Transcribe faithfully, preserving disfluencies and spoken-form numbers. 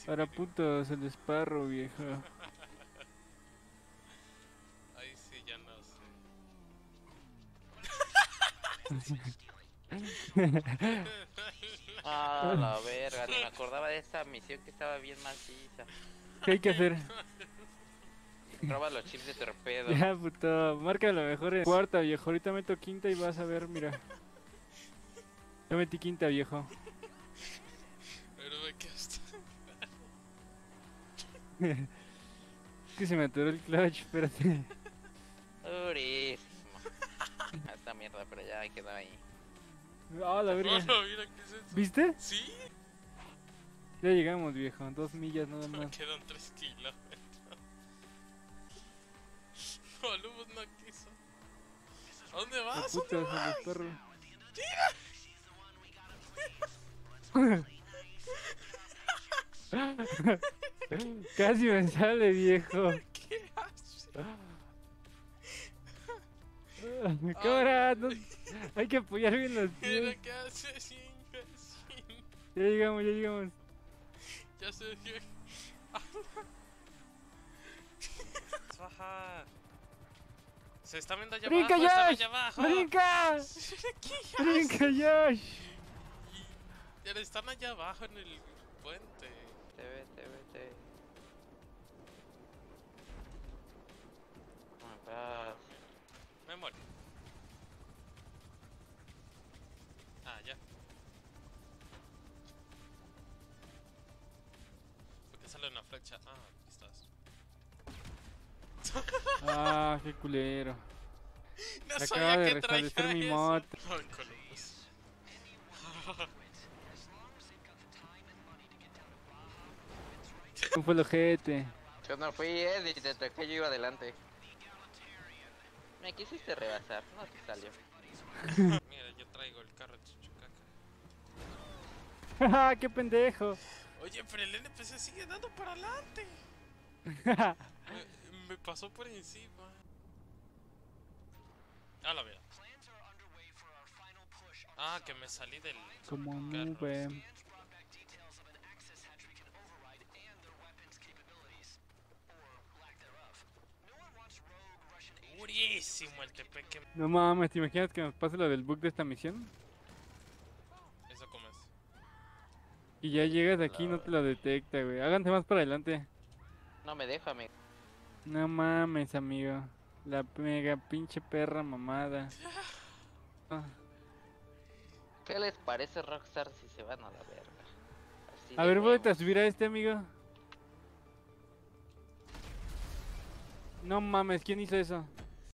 Para putos, el esparro, viejo. Ahí sí, ya no sé. Ah, la verga, ni me acordaba de esa misión que estaba bien maciza. ¿Qué hay que hacer? Roba los chips de torpedo. Ya, puto, marca lo mejor en cuarta, viejo. Ahorita meto quinta y vas a ver, mira. Yo metí quinta, viejo. Pero me quedaste. Es que se me atoró el clutch, espérate. Durísimo. Esta mierda, pero ya quedó ahí. Ah, la verga. No, mira, ¿qué es eso? ¿Viste? ¿Sí? Ya llegamos, viejo. Dos millas nada Me más. quedan tres kilómetros. No, Lubos no quiso. ¿A dónde La vas? puta, ¿Dónde es vas? el perro. Casi me sale, viejo. ¿Qué haces? Cámara, no- hay que apoyar bien los Mira, pies. ¿qué haces, imbécil? Ya llegamos, ya llegamos. Ya se dio. Baja. Se está viendo allá ¡Brinca, abajo, están Josh! allá abajo. ¡Brinca! ¿Qué haces? ¡Brinca, Josh! Ya están allá abajo en el puente. Te ve, te ve, te ve. Ah, Me muero. Ah, ya. ¿Por qué sale una flecha? Ah, aquí estás. Ah, qué culero. No Se sabía acaba de que traía restablecer mi eso. moto. Ay, Columbus. ¿Cómo fue el ojete? yo no fui, eh, y te toqué, yo iba adelante. Me quisiste rebasar, no te salió. Mira, yo traigo el carro de Chuchucaca. ¡Ja, qué pendejo! Oye, pero el N P C sigue dando para adelante. Me, me pasó por encima. Ah, la veo. Ah, que me salí del Como carro. nube. Durísimo el T P que... No mames, ¿te imaginas que nos pase lo del bug de esta misión? Eso como es. Y ya llegas aquí y no te lo detecta, güey. Háganse más para adelante. No me deja, amigo. No mames, amigo. La mega pinche perra mamada. Ah. ¿Qué les parece, Rockstar, si se van a la verga? Así A de ver, vuelve a huevos. subir a este, amigo. No mames, ¿quién hizo eso?